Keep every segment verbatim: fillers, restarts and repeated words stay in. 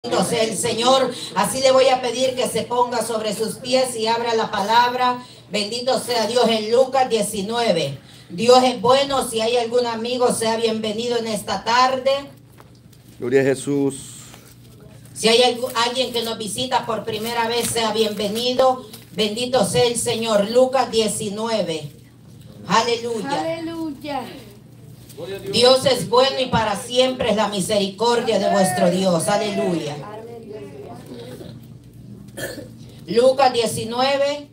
Sea el Señor, así le voy a pedir que se ponga sobre sus pies y abra la palabra. Bendito sea Dios en Lucas diecinueve. Dios es bueno. Si hay algún amigo, sea bienvenido en esta tarde. Gloria a Jesús. Si hay alguien que nos visita por primera vez, sea bienvenido. Bendito sea el Señor. Lucas diecinueve. Aleluya. Aleluya. Dios es bueno y para siempre es la misericordia de vuestro Dios. Aleluya. Lucas diecinueve.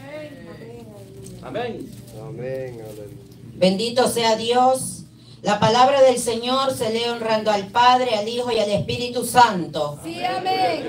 Amén. Amén. Bendito sea Dios. La palabra del Señor se lee honrando al Padre, al Hijo y al Espíritu Santo. Sí, amén.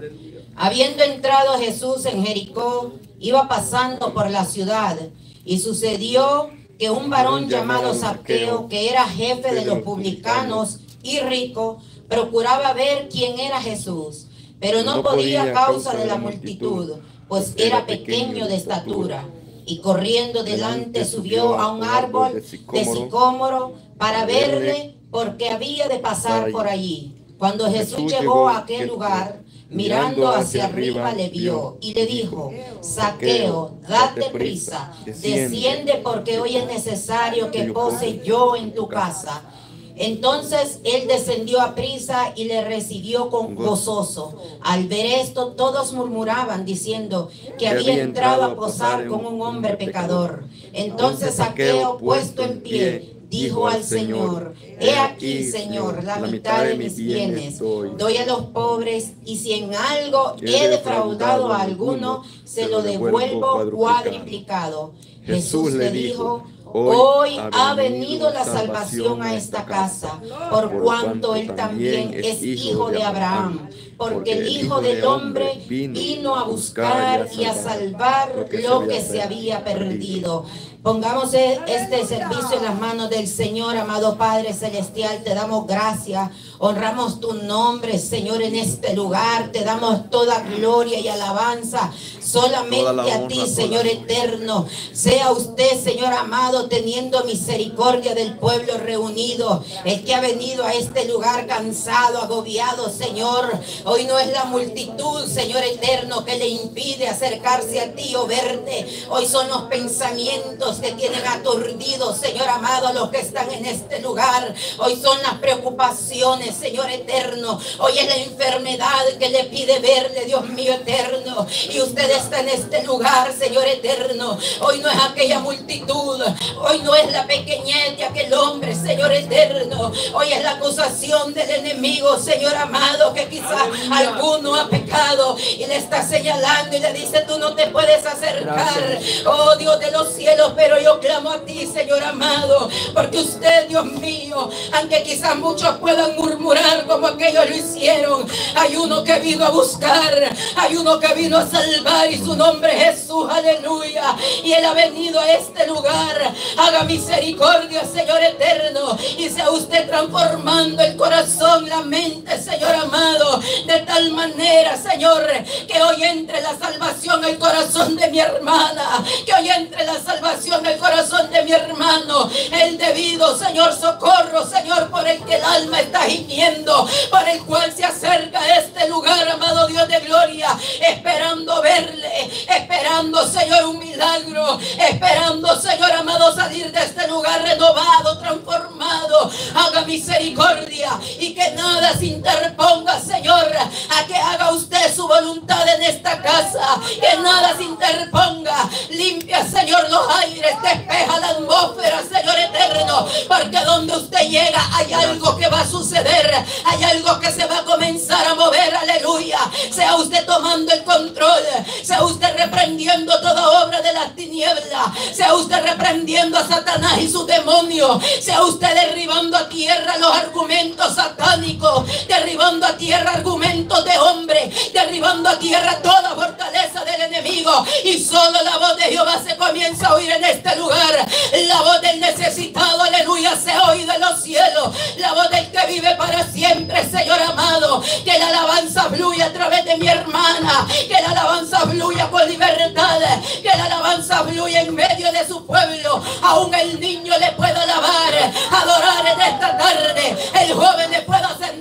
Habiendo entrado Jesús en Jericó, iba pasando por la ciudad, y sucedió que un varón llamado Zaqueo, que era jefe de los publicanos y rico, procuraba ver quién era Jesús, pero no podía a causa de la multitud, pues era pequeño de estatura. Y corriendo delante subió a un árbol de sicómoro para verle, porque había de pasar por allí. Cuando Jesús llegó a aquel lugar, mirando hacia arriba le vio y le dijo: Zaqueo, date prisa, desciende, porque hoy es necesario que pose yo en tu casa. Entonces él descendió a prisa y le recibió con gozoso. Al ver esto, todos murmuraban diciendo que había entrado a posar con un hombre pecador. Entonces Zaqueo, puesto en pie, dijo al Señor: He aquí, Señor, la mitad de mis bienes doy a los pobres, y si en algo he defraudado a alguno, se lo devuelvo cuadriplicado. Jesús le dijo: Hoy ha venido la salvación a esta casa, por cuanto él también es hijo de Abraham, porque el Hijo del Hombre vino a buscar y a salvar lo que se había perdido. Pongamos este servicio en las manos del Señor. Amado Padre Celestial, te damos gracias, honramos tu nombre, Señor, en este lugar. Te damos toda gloria y alabanza solamente a ti, Señor eterno. Sea usted, Señor amado, teniendo misericordia del pueblo reunido, el que ha venido a este lugar cansado, agobiado, Señor. Hoy no es la multitud, Señor eterno, que le impide acercarse a ti o verte. Hoy son los pensamientos que tienen aturdidos, Señor amado, a los que están en este lugar. Hoy son las preocupaciones, Señor eterno. Hoy es la enfermedad que le pide verle, Dios mío eterno. Y usted está en este lugar, Señor eterno. Hoy no es aquella multitud, hoy no es la pequeñez de aquel hombre, Señor eterno. Hoy es la acusación del enemigo, Señor amado, que quizás alguno ha pecado y le está señalando y le dice: tú no te puedes acercar. Oh Dios de los cielos, pero yo clamo a ti, Señor amado, porque usted, Dios mío, aunque quizás muchos puedan murmurar como aquellos lo hicieron, hay uno que vino a buscar, hay uno que vino a salvar, y su nombre es Jesús. Aleluya. Y él ha venido a este lugar. Haga misericordia, Señor eterno, y sea usted transformando el corazón, la mente, Señor amado, de tal manera, Señor, que hoy entre la salvación al corazón de mi hermana, que hoy entre la salvación al corazón de mi hermano, el debido, Señor, socorro, Señor, por el que el alma está gimiendo, por el cual se acerca a este lugar, amado Dios de gloria, esperando verle, esperando, Señor, un milagro, esperando, Señor amado, salir de este lugar renovado, transformado. Haga misericordia y que nada se interponga, Señor, a que haga usted su voluntad en esta casa, que nada se interponga. Limpia, Señor, los aires, despeja la atmósfera, Señor eterno, porque donde usted llega hay algo que va a suceder, hay algo que se va a comenzar a mover. Aleluya. Sea usted tomando el control, sea usted reprendiendo toda obra de las tinieblas, sea usted reprendiendo a Satanás y sus demonios, sea usted derribando a tierra los argumentos satánicos, derribando a tierra argumentos de hombre, derribando a tierra toda fortaleza del enemigo, y solo la voz de Jehová se comienza a oír en este lugar. La voz del necesitado, aleluya, se oye de los cielos, la voz del que vive para siempre, Señor amado. Que la alabanza fluya a través de mi hermana, que la alabanza fluya con libertad, que la alabanza fluya en medio de su pueblo. Aún el niño le pueda alabar, adorar en esta tarde, el joven le pueda sentir,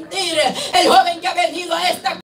El joven que ha venido a esta